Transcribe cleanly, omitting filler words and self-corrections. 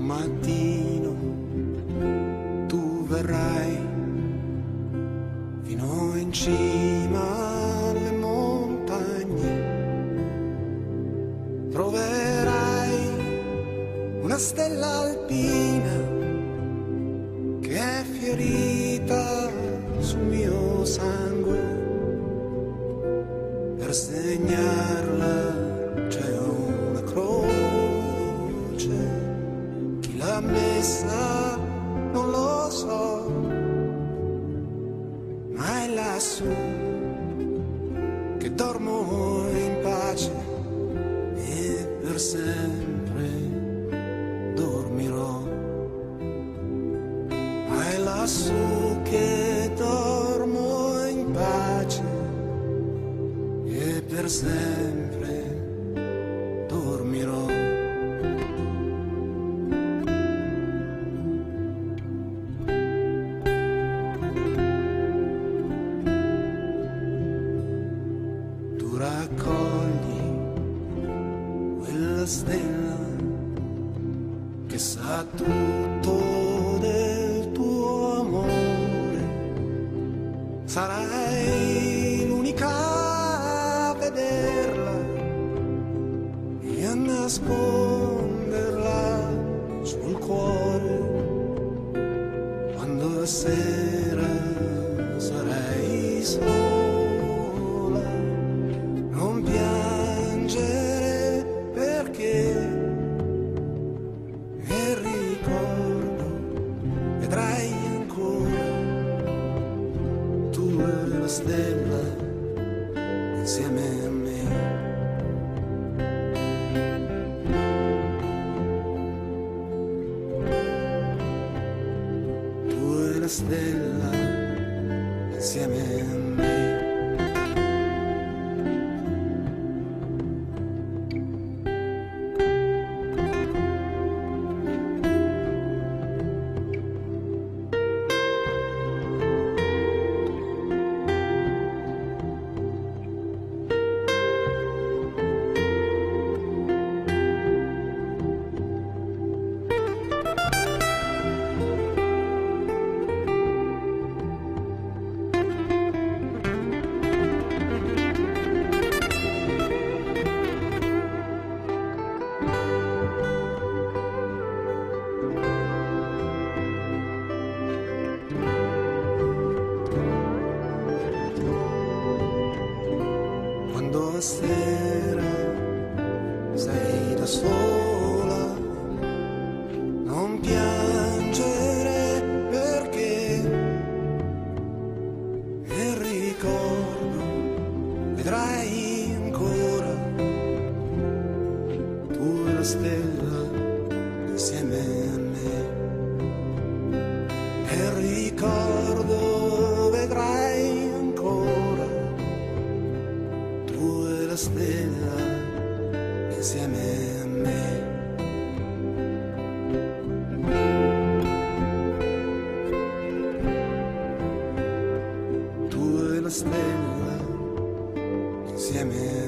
mattino tu verrai fino in cima alle montagne, troverai una stella alpina che è fiorita sul mio sangue. Per segnarla c'è una croce, chi l'ha messa non lo so, ma è lassù che dormo in pace e per sempre dormirò. Ma è lassù che dormo in pace e per sempre dormirò. Tu raccogli quella stella che sa tutto del tuo amore, sarai l'unica a vederla e a nasconderla sul cuore. Quando la sera sarai sola, non piangere perché nel ricordo vedrai ancora tu e la stella insieme a me. Tu e la stella insieme a me. Quando sera sei da sola, non piangere perché nel ricordo vedrai ancora tu e la stella insieme a me. Nel ricordo vedrai ancora tu e la stella insieme a me. Tu e la stella insieme a me.